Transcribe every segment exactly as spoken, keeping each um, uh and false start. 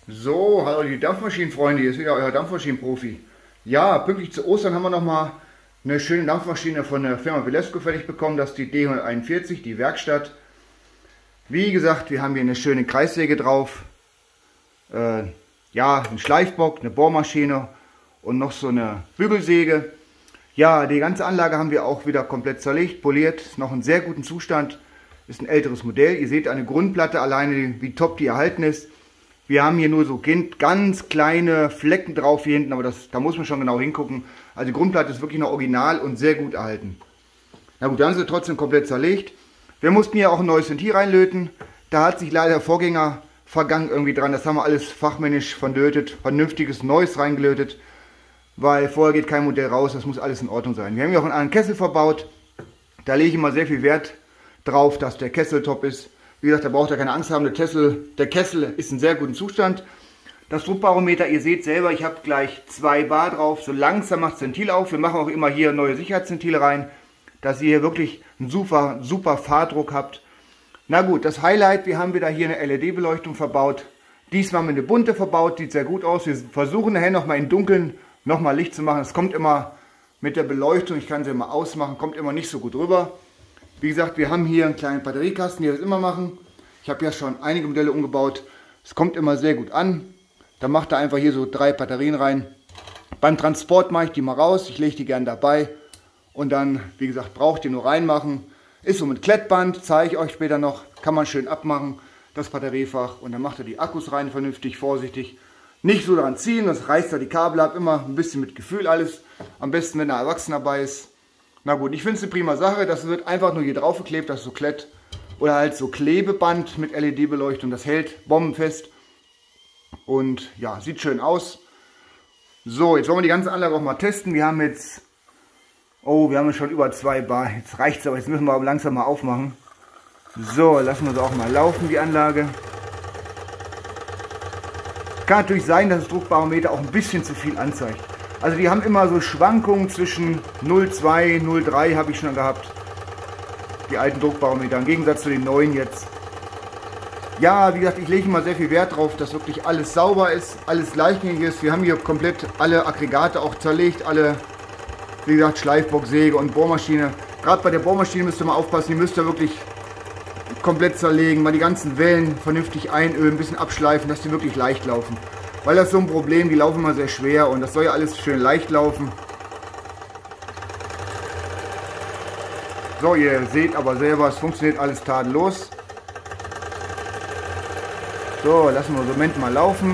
So, hallo die Dampfmaschinenfreunde, hier ist wieder euer Dampfmaschinenprofi. Ja, pünktlich zu Ostern haben wir nochmal eine schöne Dampfmaschine von der Firma Vilesco fertig bekommen. Das ist die D hunderteinundvierzig, die Werkstatt. Wie gesagt, wir haben hier eine schöne Kreissäge drauf. Äh, ja, einen Schleifbock, eine Bohrmaschine und noch so eine Bügelsäge. Ja, die ganze Anlage haben wir auch wieder komplett zerlegt, poliert. Ist noch in sehr gutem Zustand. Ist ein älteres Modell. Ihr seht eine Grundplatte alleine, wie top die erhalten ist. Wir haben hier nur so ganz kleine Flecken drauf hier hinten, aber das, da muss man schon genau hingucken. Also die Grundplatte ist wirklich noch original und sehr gut erhalten. Na gut, dann sind sie trotzdem komplett zerlegt. Wir mussten hier auch ein neues Ventil reinlöten. Da hat sich leider der Vorgänger vergangen irgendwie dran. Das haben wir alles fachmännisch verlötet, vernünftiges Neues reingelötet. Weil vorher geht kein Modell raus, das muss alles in Ordnung sein. Wir haben hier auch einen anderen Kessel verbaut. Da lege ich immer sehr viel Wert drauf, dass der Kessel top ist. Wie gesagt, da braucht ihr keine Angst haben, der Kessel, der Kessel ist in sehr gutem Zustand. Das Druckbarometer, ihr seht selber, ich habe gleich zwei Bar drauf. So langsam macht das Ventil auf. Wir machen auch immer hier neue Sicherheitsventile rein, dass ihr hier wirklich einen super, super Fahrdruck habt. Na gut, das Highlight, wir haben wieder hier eine L E D-Beleuchtung verbaut. Diesmal haben wir eine bunte verbaut, sieht sehr gut aus. Wir versuchen nachher nochmal im Dunkeln nochmal Licht zu machen. Es kommt immer mit der Beleuchtung, ich kann sie mal ausmachen, kommt immer nicht so gut rüber. Wie gesagt, wir haben hier einen kleinen Batteriekasten, die wir das immer machen. Ich habe ja schon einige Modelle umgebaut. Es kommt immer sehr gut an. Da macht er einfach hier so drei Batterien rein. Beim Transport mache ich die mal raus. Ich lege die gerne dabei. Und dann, wie gesagt, braucht ihr nur reinmachen. Ist so mit Klettband, zeige ich euch später noch. Kann man schön abmachen, das Batteriefach. Und dann macht er die Akkus rein, vernünftig, vorsichtig. Nicht so daran ziehen, das reißt er die Kabel ab. Immer ein bisschen mit Gefühl alles. Am besten, wenn er erwachsen dabei ist. Na gut, ich finde es eine prima Sache. Das wird einfach nur hier drauf geklebt, das ist so Klett oder halt so Klebeband mit L E D-Beleuchtung. Das hält bombenfest und ja, sieht schön aus. So, jetzt wollen wir die ganze Anlage auch mal testen. Wir haben jetzt, oh, wir haben schon über zwei Bar. Jetzt reicht es aber, jetzt müssen wir aber langsam mal aufmachen. So, lassen wir sie auch mal laufen, die Anlage. Kann natürlich sein, dass das Druckbarometer auch ein bisschen zu viel anzeigt. Also die haben immer so Schwankungen zwischen null Komma zwei, null Komma drei habe ich schon gehabt. Die alten Druckbarometer, im Gegensatz zu den neuen jetzt. Ja, wie gesagt, ich lege immer sehr viel Wert drauf, dass wirklich alles sauber ist, alles gleichmäßig ist. Wir haben hier komplett alle Aggregate auch zerlegt, alle, wie gesagt, Schleifbock, Säge und Bohrmaschine. Gerade bei der Bohrmaschine müsst ihr mal aufpassen, die müsst ihr wirklich komplett zerlegen, mal die ganzen Wellen vernünftig einölen, ein bisschen abschleifen, dass die wirklich leicht laufen. Weil das ist so ein Problem, die laufen immer sehr schwer und das soll ja alles schön leicht laufen. So, ihr seht aber selber, es funktioniert alles tadellos. So, lassen wir den Moment mal laufen.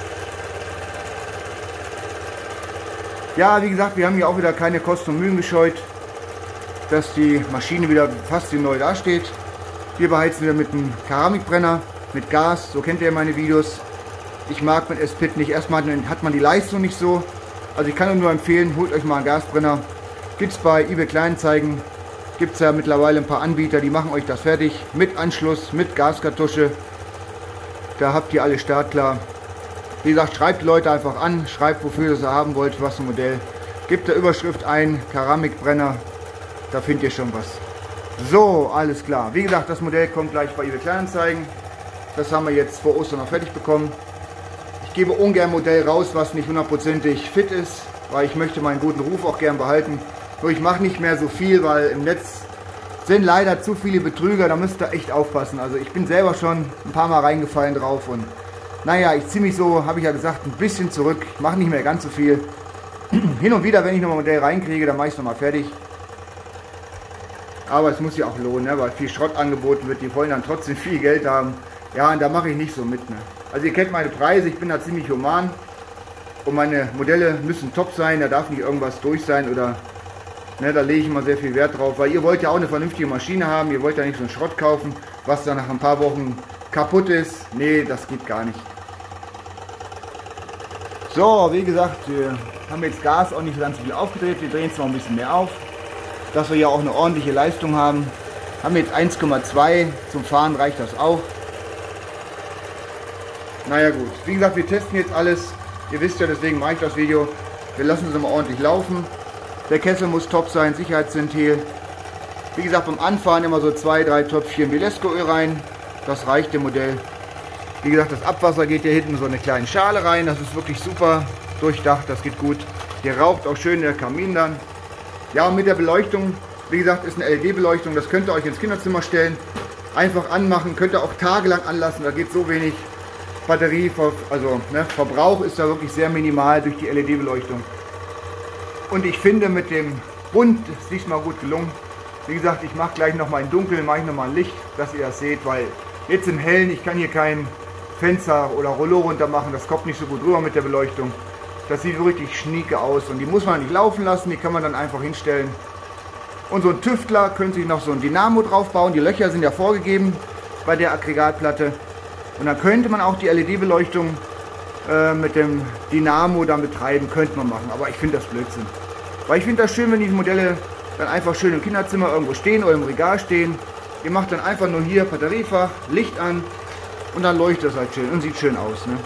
Ja, wie gesagt, wir haben hier auch wieder keine Kosten und Mühen gescheut, dass die Maschine wieder fast wie neu dasteht. Wir beheizen wieder mit einem Keramikbrenner, mit Gas, so kennt ihr meine Videos. Ich mag mit S P I T nicht. Erstmal hat man die Leistung nicht so. Also ich kann nur empfehlen, holt euch mal einen Gasbrenner. Gibt es bei eBay Kleinanzeigen. Gibt es ja mittlerweile ein paar Anbieter, die machen euch das fertig. Mit Anschluss, mit Gaskartusche. Da habt ihr alle startklar. Wie gesagt, schreibt die Leute einfach an. Schreibt, wofür ihr sie haben wollt, was für ein Modell. Gebt der Überschrift ein, Keramikbrenner. Da findet ihr schon was. So, alles klar. Wie gesagt, das Modell kommt gleich bei eBay Kleinanzeigen. Das haben wir jetzt vor Ostern noch fertig bekommen. Ich gebe ungern ein Modell raus, was nicht hundertprozentig fit ist, weil ich möchte meinen guten Ruf auch gern behalten. Nur ich mache nicht mehr so viel, weil im Netz sind leider zu viele Betrüger, da müsst ihr echt aufpassen. Also ich bin selber schon ein paar Mal reingefallen drauf und naja, ich ziehe mich so, habe ich ja gesagt, ein bisschen zurück. Ich mache nicht mehr ganz so viel. Hin und wieder, wenn ich noch ein Modell reinkriege, dann mache ich es nochmal fertig. Aber es muss ja auch lohnen, ne? Weil viel Schrott angeboten wird, die wollen dann trotzdem viel Geld haben. Ja, und da mache ich nicht so mit. Ne? Also ihr kennt meine Preise, ich bin da ziemlich human und meine Modelle müssen top sein, da darf nicht irgendwas durch sein oder, ne, da lege ich immer sehr viel Wert drauf, weil ihr wollt ja auch eine vernünftige Maschine haben, ihr wollt ja nicht so einen Schrott kaufen, was dann nach ein paar Wochen kaputt ist. Nee, das geht gar nicht. So, wie gesagt, wir haben jetzt Gas auch nicht so ganz viel aufgedreht, wir drehen es noch ein bisschen mehr auf, dass wir ja auch eine ordentliche Leistung haben. Haben jetzt eins Komma zwei, zum Fahren reicht das auch. Naja gut, wie gesagt, wir testen jetzt alles. Ihr wisst ja, deswegen mache ich das Video. Wir lassen es immer ordentlich laufen. Der Kessel muss top sein, Sicherheitsventil. Wie gesagt, beim Anfahren immer so zwei, drei Tröpfchen Vilesco Öl rein. Das reicht dem Modell. Wie gesagt, das Abwasser geht hier hinten so eine kleine Schale rein. Das ist wirklich super durchdacht, das geht gut. Hier raucht auch schön der Kamin dann. Ja, und mit der Beleuchtung, wie gesagt, ist eine L E D-Beleuchtung. Das könnt ihr euch ins Kinderzimmer stellen. Einfach anmachen, könnt ihr auch tagelang anlassen. Da geht so wenig Batterie, also ne, Verbrauch ist da wirklich sehr minimal durch die L E D-Beleuchtung. Und ich finde, mit dem Bunt ist diesmal gut gelungen. Wie gesagt, ich mache gleich nochmal im Dunkeln, mache ich nochmal ein Licht, dass ihr das seht, weil jetzt im Hellen, ich kann hier kein Fenster oder Rollo runter machen, das kommt nicht so gut rüber mit der Beleuchtung. Das sieht richtig schnieke aus und die muss man nicht laufen lassen, die kann man dann einfach hinstellen. Und so ein Tüftler könnte sich noch so ein Dynamo drauf bauen, die Löcher sind ja vorgegeben bei der Aggregatplatte. Und dann könnte man auch die L E D-Beleuchtung äh, mit dem Dynamo dann betreiben, könnte man machen, aber ich finde das Blödsinn. Weil ich finde das schön, wenn die Modelle dann einfach schön im Kinderzimmer irgendwo stehen oder im Regal stehen. Ihr macht dann einfach nur hier Batteriefach, Licht an und dann leuchtet das halt schön und sieht schön aus. Ne?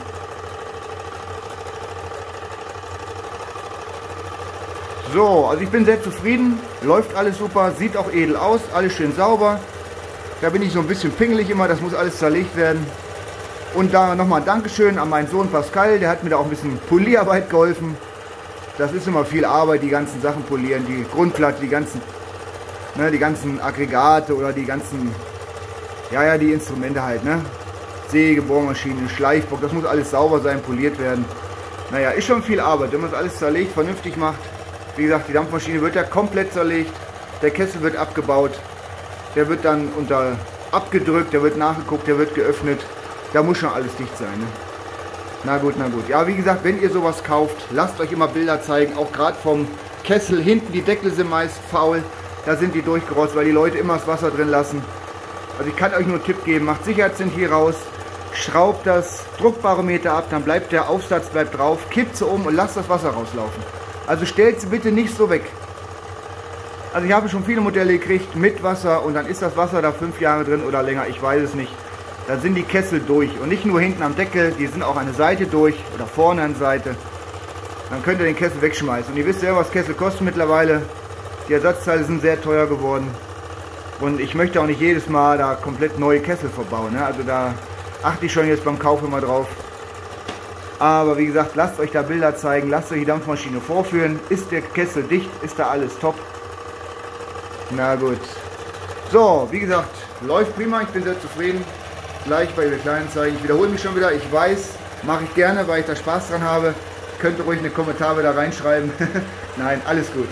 So, also ich bin sehr zufrieden, läuft alles super, sieht auch edel aus, alles schön sauber. Da bin ich so ein bisschen pingelig immer, das muss alles zerlegt werden. Und da nochmal ein Dankeschön an meinen Sohn Pascal, der hat mir da auch ein bisschen Polierarbeit geholfen. Das ist immer viel Arbeit, die ganzen Sachen polieren, die Grundplatte, die ganzen, ne, die ganzen Aggregate oder die ganzen, ja, ja, die Instrumente halt, ne. Säge, Bohrmaschine, Schleifbock, das muss alles sauber sein, poliert werden. Naja, ist schon viel Arbeit, wenn man es alles zerlegt, vernünftig macht. Wie gesagt, die Dampfmaschine wird ja komplett zerlegt, der Kessel wird abgebaut, der wird dann unter abgedrückt, der wird nachgeguckt, der wird geöffnet. Da muss schon alles dicht sein, ne? Na gut, na gut. Ja, wie gesagt, wenn ihr sowas kauft, lasst euch immer Bilder zeigen, auch gerade vom Kessel. Hinten die Deckel sind meist faul, da sind die durchgerostet, weil die Leute immer das Wasser drin lassen. Also ich kann euch nur einen Tipp geben, macht Sicherheitsventil raus, schraubt das Druckbarometer ab, dann bleibt der Aufsatz bleibt drauf, kippt sie um und lasst das Wasser rauslaufen. Also stellt sie bitte nicht so weg. Also ich habe schon viele Modelle gekriegt mit Wasser und dann ist das Wasser da fünf Jahre drin oder länger, ich weiß es nicht. Da sind die Kessel durch und nicht nur hinten am Deckel, die sind auch an der Seite durch oder vorne an der Seite. Dann könnt ihr den Kessel wegschmeißen. Und ihr wisst ja, was Kessel kosten mittlerweile. Die Ersatzteile sind sehr teuer geworden. Und ich möchte auch nicht jedes Mal da komplett neue Kessel verbauen. Ne? Also da achte ich schon jetzt beim Kauf immer drauf. Aber wie gesagt, lasst euch da Bilder zeigen, lasst euch die Dampfmaschine vorführen. Ist der Kessel dicht, ist da alles top. Na gut. So, wie gesagt, läuft prima, ich bin sehr zufrieden. Gleich bei der kleinen zeigen. Ich wiederhole mich schon wieder. Ich weiß, mache ich gerne, weil ich da Spaß dran habe. Könnt ihr ruhig eine Kommentare da reinschreiben. Nein, alles gut.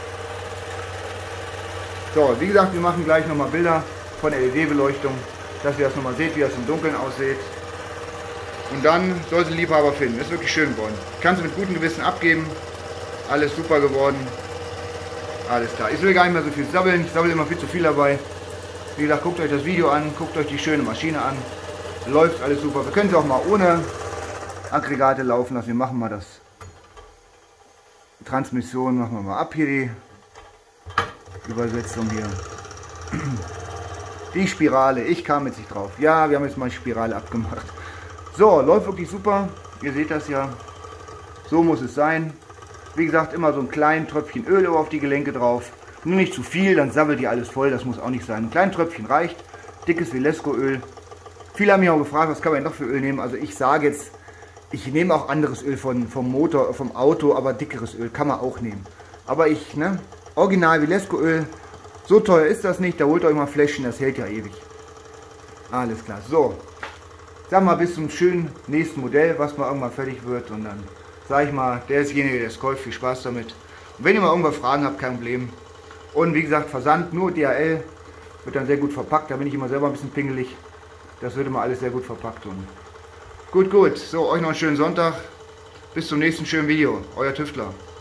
So, wie gesagt, wir machen gleich nochmal Bilder von der L E D-Beleuchtung, dass ihr das nochmal seht, wie das im Dunkeln aussieht. Und dann soll sie Liebhaber finden. Ist wirklich schön geworden. Ich kann sie mit gutem Gewissen abgeben. Alles super geworden. Alles klar. Ich will gar nicht mehr so viel sabbeln. Ich sabbel immer viel zu viel dabei. Wie gesagt, guckt euch das Video an, guckt euch die schöne Maschine an. Läuft alles super. Wir können sie auch mal ohne Aggregate laufen lassen. Wir machen mal das Transmission, machen wir mal ab hier die Übersetzung hier. Die Spirale, ich kam jetzt nicht drauf. Ja, wir haben jetzt mal die Spirale abgemacht. So, läuft wirklich super. Ihr seht das ja. So muss es sein. Wie gesagt, immer so ein kleines Tröpfchen Öl auf die Gelenke drauf. Nur nicht zu viel, dann sabbelt ihr alles voll, das muss auch nicht sein. Ein kleines Tröpfchen reicht, dickes Vilesco-Öl. Viele haben mich auch gefragt, was kann man noch für Öl nehmen. Also ich sage jetzt, ich nehme auch anderes Öl von, vom Motor, vom Auto, aber dickeres Öl kann man auch nehmen. Aber ich, ne, original Vilesco-Öl, so teuer ist das nicht, da holt euch mal Fläschchen, das hält ja ewig. Alles klar, so. Sag mal, bis zum schönen nächsten Modell, was mal irgendwann fertig wird. Und dann sage ich mal, derjenige, der es kauft, viel Spaß damit. Und wenn ihr mal irgendwas Fragen habt, kein Problem. Und wie gesagt, Versand nur D H L, wird dann sehr gut verpackt. Da bin ich immer selber ein bisschen pingelig. Das wird immer alles sehr gut verpackt. Und gut, gut. So, euch noch einen schönen Sonntag. Bis zum nächsten schönen Video. Euer Tüftler.